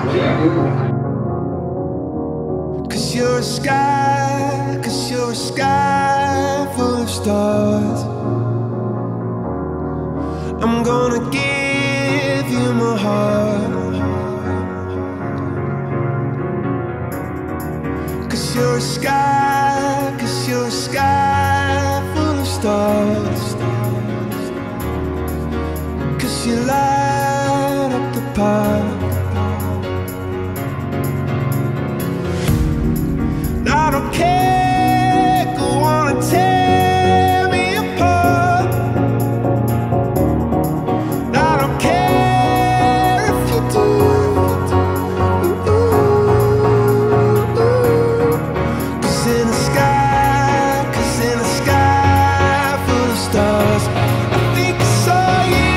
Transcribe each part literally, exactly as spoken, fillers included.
Cause you're a sky, cause you're a sky full of stars. I'm gonna give you my heart. Cause you're a sky, cause you're a sky full of stars. Cause you light up the park. I don't care, go on and tear me apart. I don't care if you do. Cause in the sky, cause in the sky full of stars, I think I saw you.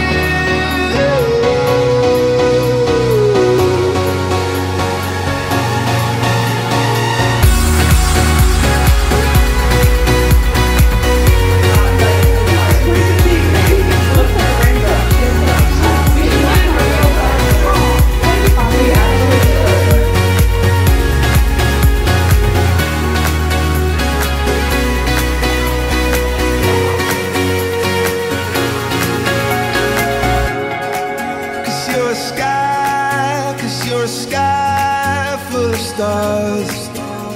You're a sky, cause you're a sky full of stars.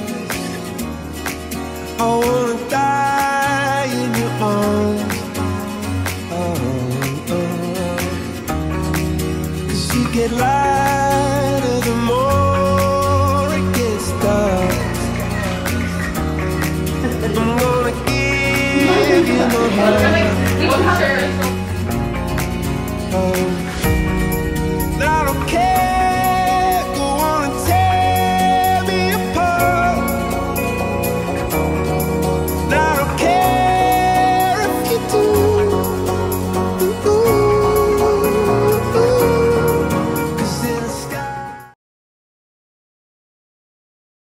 I wanna die in your arms. Oh, oh. Cause you get lighter the more it gets dark. I'm gonna give you my heart. Oh, I don't care.